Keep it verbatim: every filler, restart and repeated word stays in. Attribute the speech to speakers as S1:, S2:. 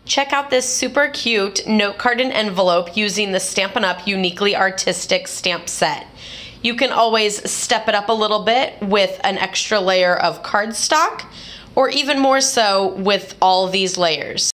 S1: Check out this super cute note card and envelope using the Stampin' Up! Uniquely Artistic stamp set. You can always step it up a little bit with an extra layer of cardstock, or even more so with all these layers.